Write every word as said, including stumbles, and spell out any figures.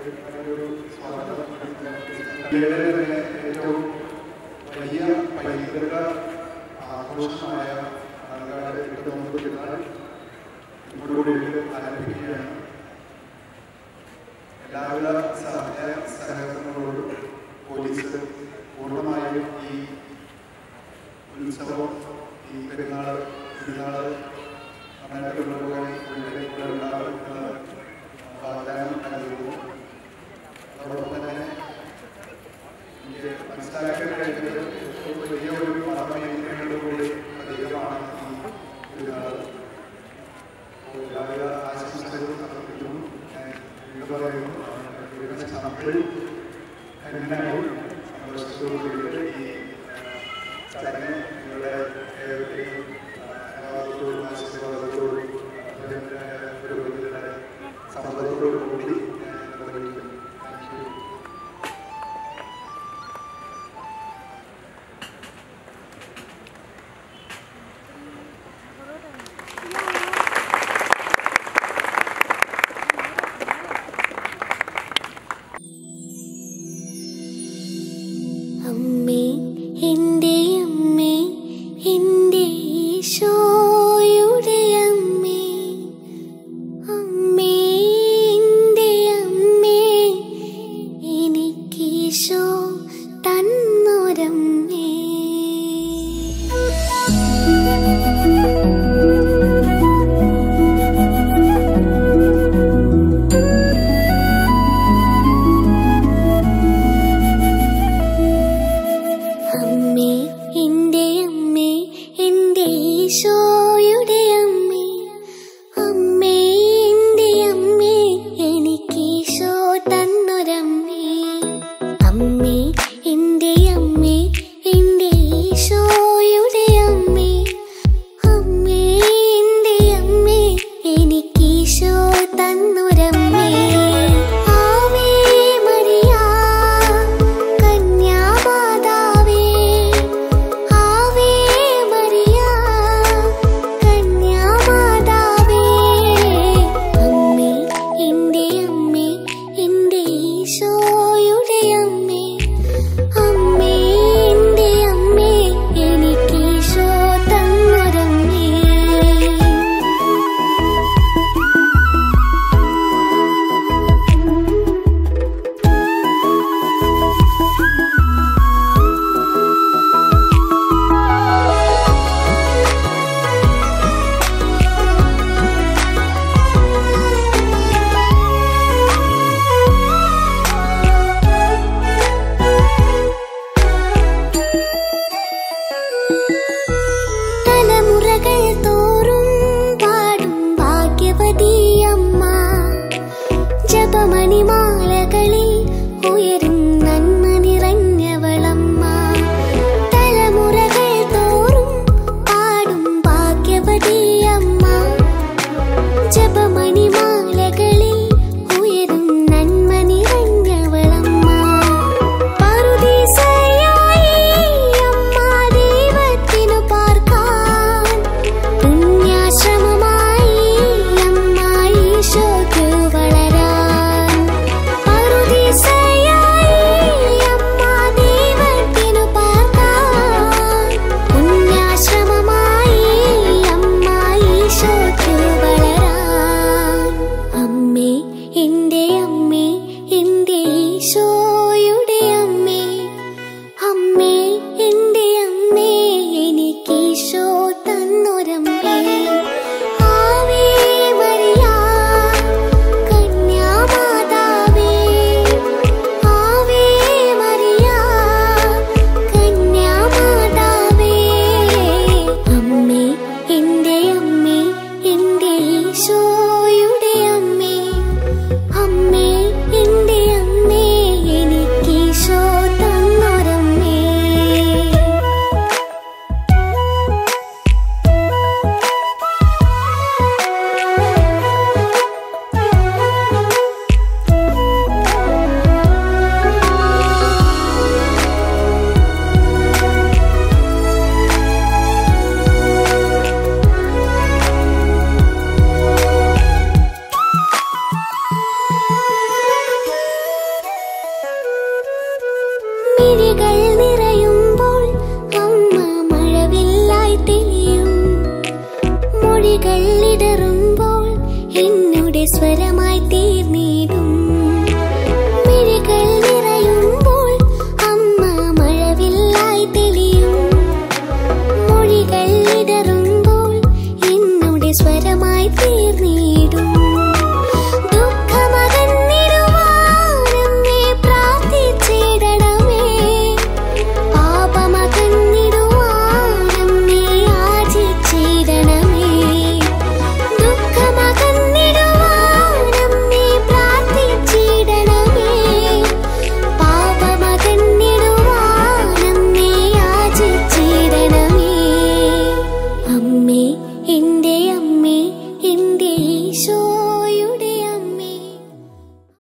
ഏറ്റവും വലിയ പൈതൃക ആഘോഷമായ പാലക്കാട് എഴുപത്തൊമ്പത് പെരുന്നാൾ ഇതോടുകൂടി ആരംഭിക്കുകയാണ്. എല്ലാവിധ സഹായ സഹകരണങ്ങളോടും പോലീസ് പൂർണ്ണമായും ഈ ഉത്സവം ഈ പെരുന്നാൾ പെരുന്നാൾ നന്നായിട്ട് കൊണ്ടുപോകാൻ ഉള്ളിലെ കൂടെ ഉണ്ടാകുന്ന വാഗ്ദാനം നൽകുന്നു. അതോടൊപ്പം തന്നെ എനിക്ക് മനസ്സിലാക്കാൻ കഴിയുന്നത് ഏറ്റവും വലിയ ഒരു മതമേഖലയോടുകൂടി അധികമാണ് ഈ പെരുന്നാൾ. എല്ലാവിധ ആശംസകളും സമർപ്പിക്കുന്നു. എന്ന് പറയുന്നു സമയത്തിൽ എങ്ങനെയാവും സന്തോഷത്തോടുകൂടിയിട്ട് ഈ ചടങ്ങ് നിങ്ങളുടെ ഏവരുടെയും അനുവാദത്തോടും ആശീർവാദത്തോടും പുരോഗതിയുടെ സമ്മതത്തോടും കൂടി നിർവഹിക്കുന്നു. അമ്മേ എൻ്റെ അമ്മേ എൻ്റെ ഈശോയുടെ അമ്മേ, അമ്മേ എൻ്റെ അമ്മേ എനിക്കീശോ തന്നൊരമ്മേ. അമ്മേ എൻ്റെ അമ്മേ എൻ്റെ ഈശോയുടെ അമ്മേ, അമ്മേ എൻ്റെ അമ്മേ എനിക്കീശോ തന്നൊരമ്മേ. അമ്മേ എൻ്റെ അമ്മേ എൻ്റെ ഈശോയുടെ അമ്മേ, അമ്മേ എൻ്റെ അമ്മേ എനിക്കീശോ തന്നൊരമ്മേ. ആവേ മരിയ കന്യാമാതാവേ, ആവേ മരിയ കന്യാമാതാവേ, അമ്മേ എൻ്റെ അമ്മേ എൻ്റെ ഈശോയുടെ അമ്മേ, അമ്മേ എൻ്റെ അമ്മേ എനിക്കീശോ തന്നൊരമ്മേ. തലമുറകൾ തോറും പാടും ഭാഗ്യവതിയമ്മ, ജപമണിമാലകളിൽ ഉയരും നന്മ നിറഞ്ഞവളമ്മ. തലമുറകൾ തോറും പാടും ഭാഗ്യവതിയമ്മ, ജപമണിമാലകളിൽ ഉയരും നന്മ നിറഞ്ഞവളമ്മ. പറുദീസയായി അമ്മ ദൈവത്തിനു പാർക്കാൻ, പുണ്യാശ്രമമായി അമ്മ ഈശോയ്ക്കു വളരാൻ. പറുദീസയായി അമ്മ ദൈവത്തിനു പാർക്കാൻ, പുണ്യാശ്രമമായി അമ്മ ഈശോയ്ക്കു വളരാൻ. അമ്മേ എൻ്റെ അമ്മേ